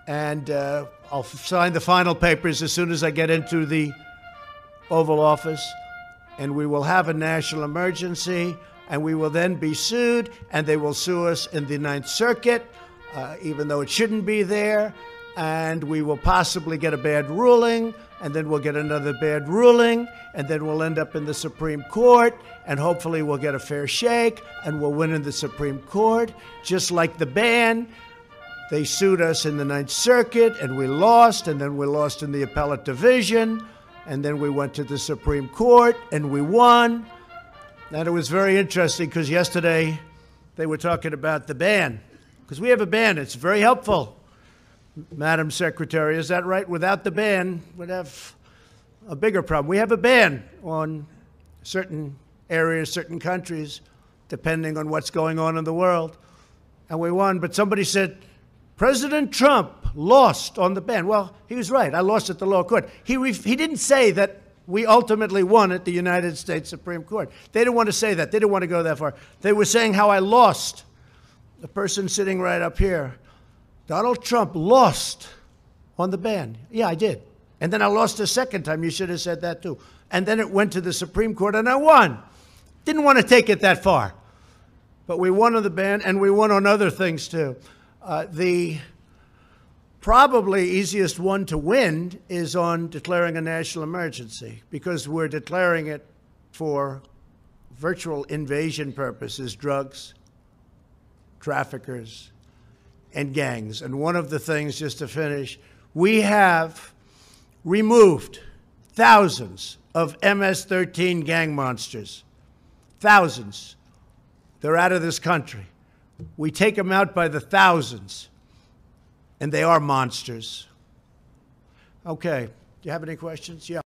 and I'll sign the final papers as soon as I get into the Oval Office, and we will have a national emergency, and we will then be sued, and they will sue us in the Ninth Circuit, even though it shouldn't be there, and we will possibly get a bad ruling, and then we'll get another bad ruling, and then we'll end up in the Supreme Court, and hopefully we'll get a fair shake, and we'll win in the Supreme Court, just like the ban. They sued us in the Ninth Circuit, and we lost, and then we lost in the appellate division, and then we went to the Supreme Court, and we won. And it was very interesting because yesterday they were talking about the ban, because we have a ban. It's very helpful, Madam Secretary. Is that right? Without the ban, we'd have a bigger problem. We have a ban on certain areas, certain countries, depending on what's going on in the world. And we won, but somebody said, President Trump lost on the ban. Well, he was right. I lost at the lower court. He didn't say that we ultimately won at the United States Supreme Court. They didn't want to say that. They didn't want to go that far. They were saying how I lost. The person sitting right up here, Donald Trump lost on the ban. Yeah, I did. And then I lost a second time. You should have said that too. And then it went to the Supreme Court, and I won. Didn't want to take it that far. But we won on the ban, and we won on other things too. The probably easiest one to win is on declaring a national emergency, because we're declaring it for virtual invasion purposes, drugs, traffickers, and gangs. And one of the things, just to finish, we have removed thousands of MS-13 gang monsters. Thousands. They're out of this country. We take them out by the thousands, and they are monsters. Okay. Do you have any questions? Yeah.